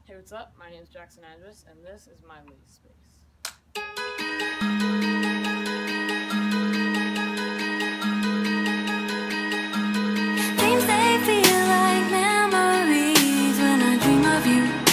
Hey, what's up? My name is Jackson Andrus, and this is my lease space. Dreams, they feel like memories when I dream of you.